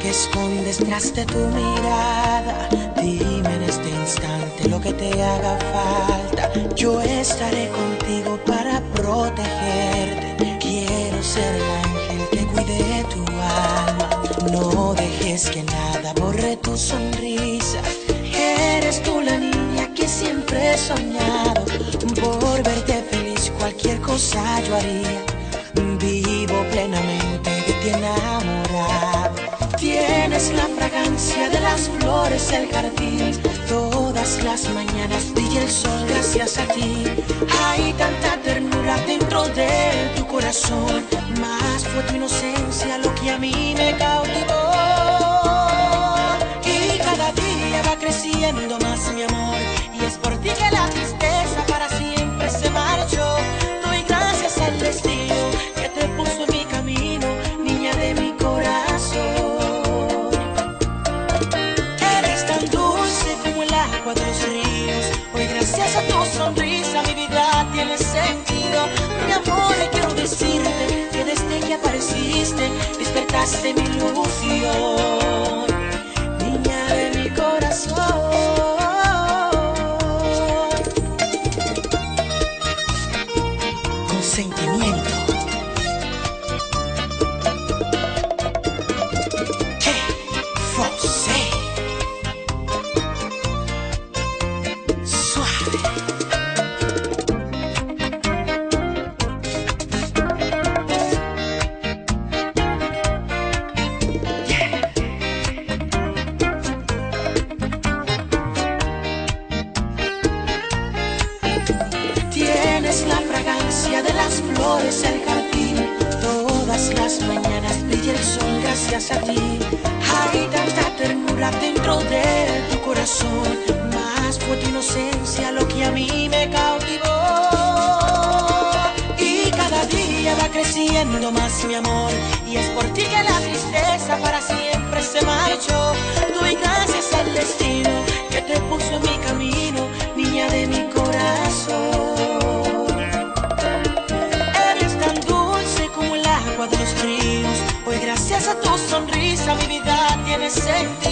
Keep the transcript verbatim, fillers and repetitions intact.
que escondes tras de tu mirada. Dime en este instante lo que te haga falta. Yo estaré contigo para protegerte. Quiero ser el ángel que cuide tu alma. No dejes que nada borre tu sonrisa. Eres tú la niña que siempre he soñado. Por verte feliz cualquier cosa yo haría. Vivo plenamente de ti enamorado. Tienes la fragancia de las flores del jardín. Todas las mañanas brilla el sol gracias a ti. Hay tanta ternura dentro de tu corazón. Más fue tu inocencia lo que a mí me cautivó. Y cada día va creciendo más mi amor. Y es por ti que la tristeza para siempre se marchó. Doy gracias al destino que te puso en mi camino, niña de mi corazón. Eres tan dulce como el agua de los ríos. Hoy gracias a tu sonrisa mi vida tiene sentido. Mi amor, quiero decirte que desde que apareciste despertaste mi ilusión, niña de mi corazón. Sentimiento. Que Fosé. Suave. Yeah. Tienes la fragancia de las flores del jardín. Todas las mañanas brilla el sol gracias a ti. Hay tanta ternura dentro de tu corazón. Más fue tu inocencia lo que a mí me cautivó. Y cada día va creciendo más mi amor. Y es por ti que la tristeza para siempre se marchó. Doy gracias al destino que te puso en mi camino, niña de mi corazón. De los ríos, hoy gracias a tu sonrisa mi vida tiene sentido.